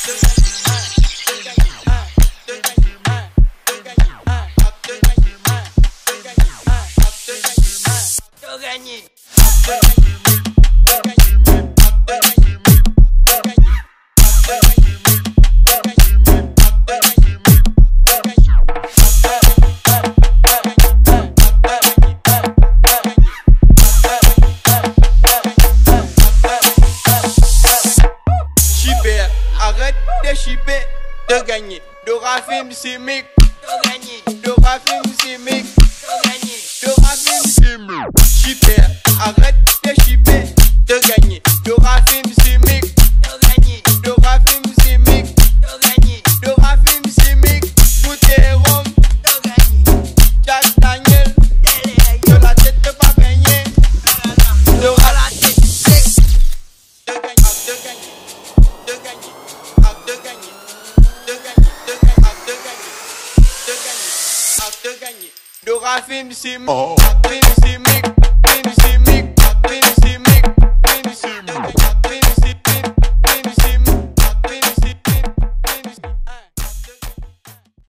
Arrête de chipper, de gagner. Dorafim Simic, de gagner. Dorafim Simic, de gagner. Dorafim Simic. Chipper, arrête de chipper, de gagner. Dorafim Simic, de gagner. Dorafim Simic, de gagner. Dorafim Simic, bouteille rhum, de gagner. Jack Daniel, de la tête de pas gagner. De la tête sec, de gagner, de gagner. De gagner, de gagner, de gagner, de gagner, de gagner, de gagner, de gagner. Dorafim Simic, Dorafim Simic.